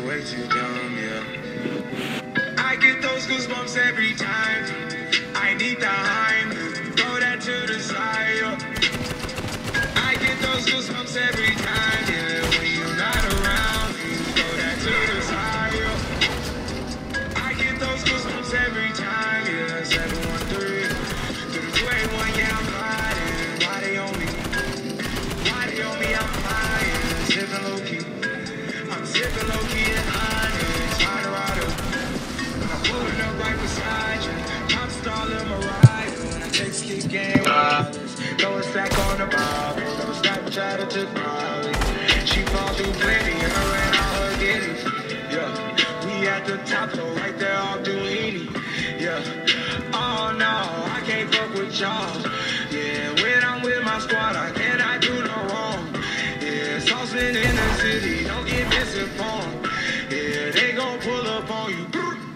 way too dumb, yeah. I get those goosebumps every time. I need the Heim, throw that to the side, yeah. I get those goosebumps every time, yeah. When you're not around, throw that to the side, yeah. I get those goosebumps every time, yeah. 713, 3281, yeah, I'm riding. Why they on me? Why they on me? I'm flying, sipping low key. I'm sipping low key in Onyx, Colorado. I'm pulling up right beside you. I'm stalling Mariah. When I take sleep game wireless, throw a stack on the Bible. Throw a Snapchat to Molly. She fall through plenty, her and all her guineas. Yeah, we at the top, so right there off Duini. Yeah, oh no, I can't fuck with y'all. Yeah, when I'm with my squad, I cannot do no wrong. Yeah, saucemen in the city, don't get misinformed. Yeah, they gon' pull up on you.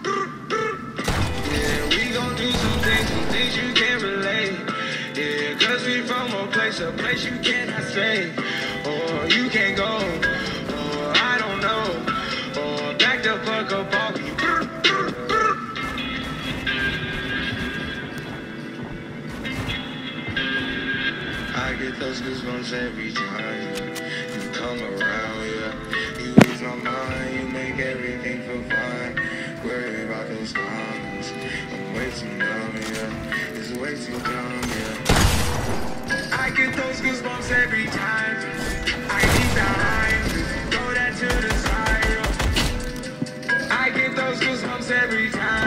Yeah, we gon' do some things you can't relate. Yeah, cause we from a place you cannot stay. Or you can't go, or I don't know. Or back the fuck up off you. I get those goosebumps every time you come around, yeah. You ease my mind, you make everything feel fine. Worry about those comments, I'm way too numb, yeah. It's way too dumb, yeah. I get those goosebumps every time. I need the Heim, throw that to the side, yeah. I get those goosebumps every time.